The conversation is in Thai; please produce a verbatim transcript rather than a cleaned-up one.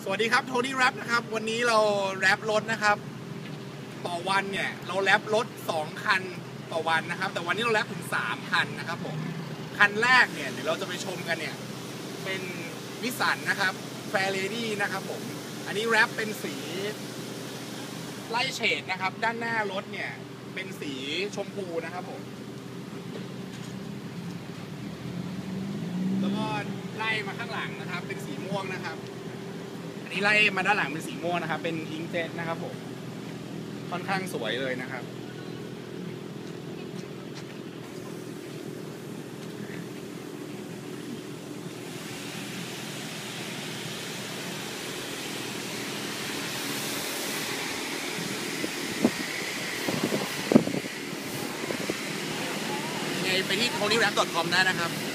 สวัสดีครับโทนี่แรปนะครับวันนี้เราแรปรถนะครับต่อวันเนี่ยเราแรปรถสองคันต่อวันนะครับแต่วันนี้เราแรปถึงสามคันนะครับผมคันแรกเนี่ยเดี๋ยวเราจะไปชมกันเนี่ยเป็นวิสันนะครับแฟร์เลดี้นะครับผมอันนี้แรปเป็นสีไล่เฉดนะครับด้านหน้ารถเนี่ยเป็นสีชมพูนะครับผมแล้วก็ไล่มาข้างหลังนะครับเป็นสีม่วงนะครับอันนี้ไล่มาด้านหลังเป็นสีม่วงนะครับเป็นอิงเจ็ตนะครับผมค่อนข้างสวยเลยนะครับยังไงไปที่ โทนี่แรป ดอท คอม ได้นะครับ